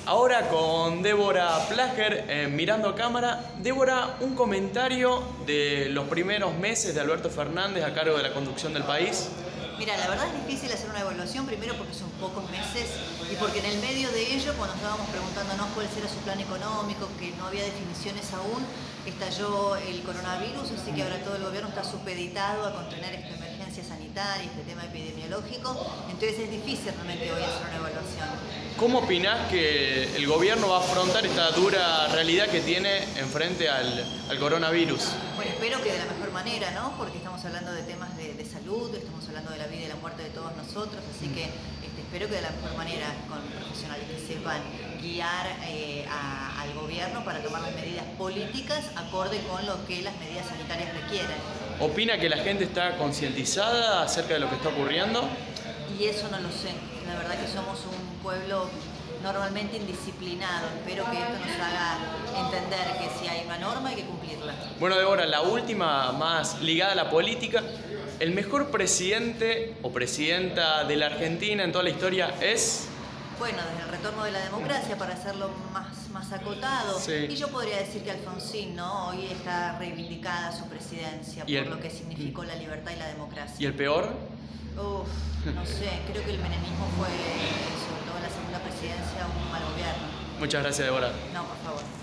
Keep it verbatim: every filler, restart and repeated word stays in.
Ahora con Débora Plager, eh, mirando a cámara. Débora, un comentario de los primeros meses de Alberto Fernández a cargo de la conducción del país. Mira, la verdad es difícil hacer una evaluación, primero porque son pocos meses y porque en el medio de ello, cuando estábamos preguntándonos cuál era su plan económico, que no había definiciones aún, estalló el coronavirus, así que ahora todo el gobierno está supeditado a contener esta emergencia sanitaria, este tema epidemiológico, entonces es difícil realmente hoy hacer una evaluación. ¿Cómo opinás que el gobierno va a afrontar esta dura realidad que tiene enfrente al, al coronavirus? Bueno, espero que de la mejor manera, ¿no? Porque estamos hablando de temas de, de salud, estamos hablando de la vida y la muerte de todos nosotros, así que este, espero que de la mejor manera, con profesionales que sepan guiar eh, a, al gobierno para tomar las medidas políticas acorde con lo que las medidas sanitarias requieren. ¿Opina que la gente está concientizada acerca de lo que está ocurriendo? Y eso no lo sé, la verdad que somos un pueblo normalmente indisciplinado, espero que esto nos haga entender que si hay una norma hay que cumplirla. Bueno, Débora, la última más ligada a la política. ¿El mejor presidente o presidenta de la Argentina en toda la historia es? Bueno, desde el retorno de la democracia, para hacerlo más, más acotado, sí. Y yo podría decir que Alfonsín, ¿no? Hoy está reivindicada su presidencia por el... lo que significó la libertad y la democracia. ¿Y el peor? Uf, no sé, creo que el menemismo fue, sobre todo en la segunda presidencia, un mal gobierno. Muchas gracias, Débora. No, por favor.